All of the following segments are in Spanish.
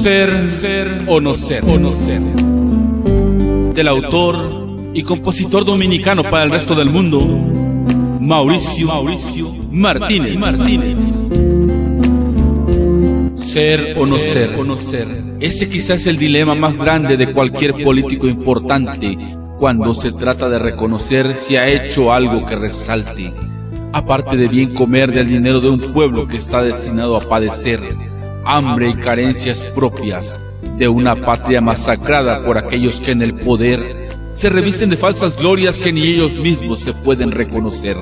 Ser o no ser. Del autor y compositor dominicano para el resto del mundo, Mauricio Martínez. Ser o no ser. Ese quizás es el dilema más grande de cualquier político importante cuando se trata de reconocer si ha hecho algo que resalte, aparte de bien comer del dinero de un pueblo que está destinado a padecer hambre y carencias propias de una patria masacrada por aquellos que en el poder se revisten de falsas glorias que ni ellos mismos se pueden reconocer.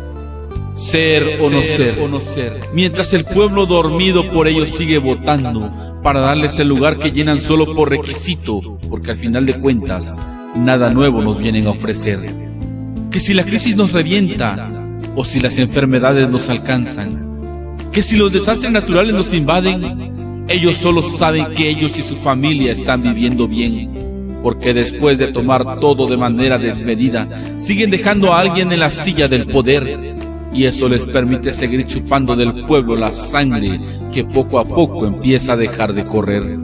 Ser o no ser, mientras el pueblo dormido por ellos sigue votando para darles el lugar que llenan solo por requisito, porque al final de cuentas nada nuevo nos vienen a ofrecer. Que si la crisis nos revienta o si las enfermedades nos alcanzan, que si los desastres naturales nos invaden, ellos solo saben que ellos y su familia están viviendo bien, porque después de tomar todo de manera desmedida, siguen dejando a alguien en la silla del poder, y eso les permite seguir chupando del pueblo la sangre que poco a poco empieza a dejar de correr.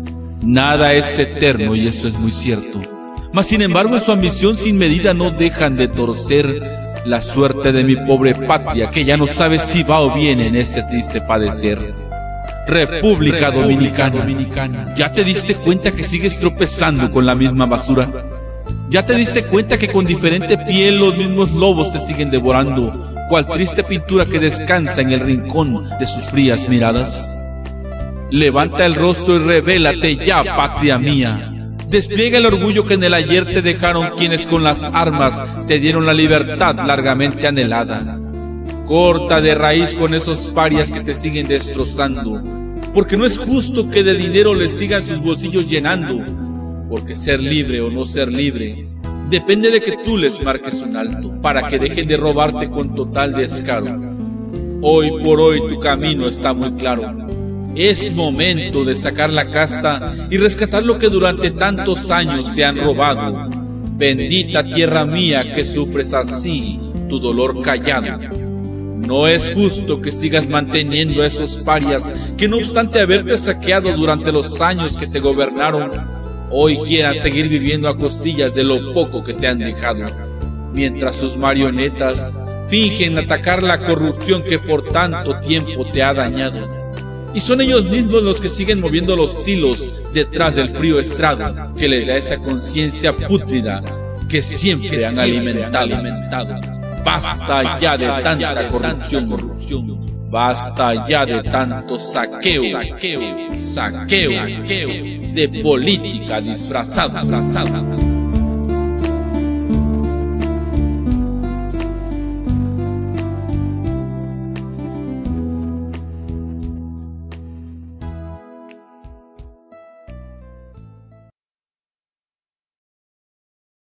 Nada es eterno y eso es muy cierto, mas sin embargo en su ambición sin medida no dejan de torcer la suerte de mi pobre patria, que ya no sabe si va o viene en este triste padecer. República Dominicana, ¿ya te diste cuenta que sigues tropezando con la misma basura? ¿Ya te diste cuenta que con diferente piel los mismos lobos te siguen devorando, cual triste pintura que descansa en el rincón de sus frías miradas? Levanta el rostro y revélate ya, patria mía. Despliega el orgullo que en el ayer te dejaron quienes con las armas te dieron la libertad largamente anhelada. Corta de raíz con esos parias que te siguen destrozando, porque no es justo que de dinero les sigan sus bolsillos llenando, porque ser libre o no ser libre depende de que tú les marques un alto, para que dejen de robarte con total descaro. Hoy por hoy tu camino está muy claro. Es momento de sacar la casta y rescatar lo que durante tantos años te han robado. Bendita tierra mía que sufres así tu dolor callado. No es justo que sigas manteniendo a esos parias que no obstante haberte saqueado durante los años que te gobernaron, hoy quieran seguir viviendo a costillas de lo poco que te han dejado, mientras sus marionetas fingen atacar la corrupción que por tanto tiempo te ha dañado. Y son ellos mismos los que siguen moviendo los hilos detrás del frío estrado que les da esa conciencia pútrida que siempre han alimentado. Basta ya de tanta corrupción. Basta ya de tanto saqueo de política disfrazada.